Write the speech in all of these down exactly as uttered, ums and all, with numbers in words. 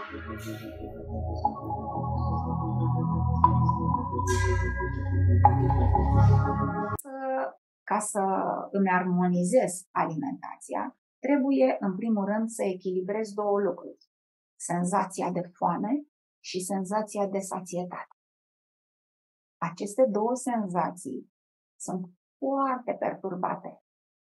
Ca să îmi armonizez alimentația, trebuie în primul rând să echilibrez două lucruri. Senzația de foame și senzația de sațietate. Aceste două senzații sunt foarte perturbate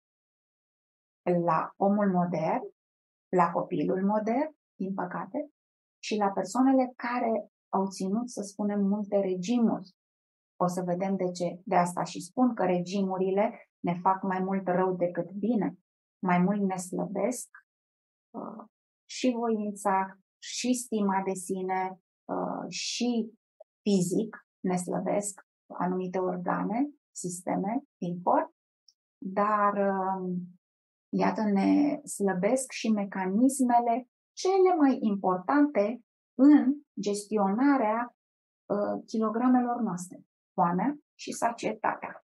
la omul modern, la copilul modern, din păcate, și la persoanele care au ținut, să spunem, multe regimuri. O să vedem de ce. De asta și spun că regimurile ne fac mai mult rău decât bine. Mai mult ne slăbesc uh, și voința, și stima de sine, uh, și fizic ne slăbesc anumite organe, sisteme din corp, dar uh, iată, ne slăbesc și mecanismele cele mai importante în gestionarea uh, kilogramelor noastre, foamea și sacietatea.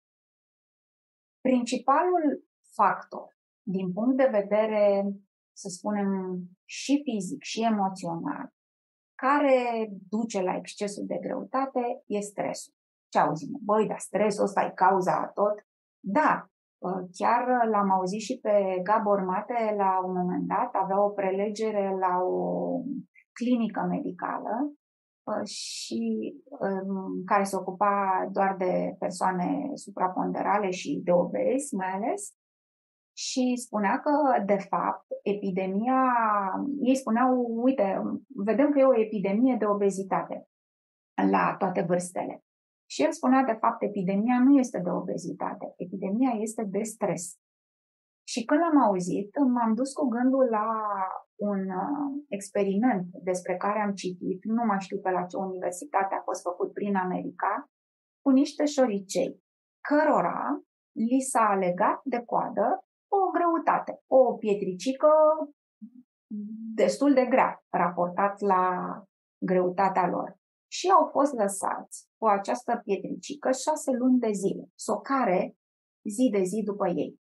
Principalul factor, din punct de vedere, să spunem, și fizic și emoțional, care duce la excesul de greutate, e stresul. Ce auzim? Băi, dar stresul ăsta e cauza a tot? Da, chiar l-am auzit și pe Gabor Mate la un moment dat, avea o prelegere la o clinică medicală și care se ocupa doar de persoane supraponderale și de obezi mai ales, și spunea că, de fapt, epidemia, ei spuneau, uite, vedem că e o epidemie de obezitate la toate vârstele. Și el spunea, de fapt, epidemia nu este de obezitate, epidemia este de stres. Și când am auzit, m-am dus cu gândul la un experiment despre care am citit, nu mai știu pe la ce universitate a fost făcut prin America, cu niște șoricei, cărora li s-a legat de coadă o greutate, o pietricică destul de grea, raportat la greutatea lor. Și au fost lăsați cu această pietricică șase luni de zile, socare zi de zi după ei.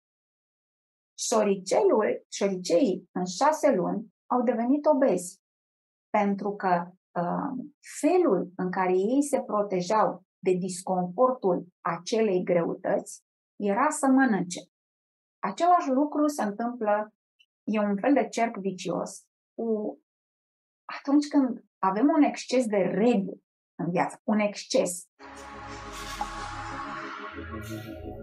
Șoricelul, șoriceii în șase luni au devenit obezi, pentru că uh, felul în care ei se protejau de disconfortul acelei greutăți era să mănânce. Același lucru se întâmplă, e un fel de cerc vicios, cu atunci când avem un exces de reguli în viață, un exces.